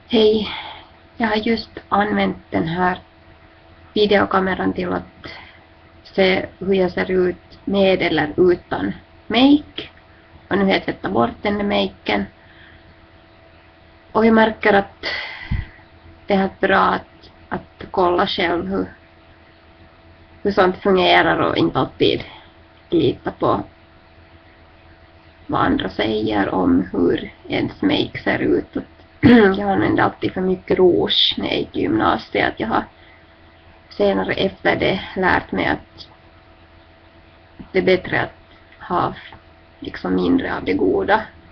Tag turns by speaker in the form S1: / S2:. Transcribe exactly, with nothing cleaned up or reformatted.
S1: Hej, jag har just använt den här videokameran till att se hur jag ser ut med eller utan make. Och nu har jag tvättat bort den med maken. Och jag märker att det är bra att, att kolla själv hur, hur sånt fungerar och inte alltid lita på vad andra säger om hur ens make ser ut. Jag använde alltid för mycket rouge när jag gick i gymnasiet. Jag har senare efter det lärt mig att det är bättre att ha liksom mindre av det goda.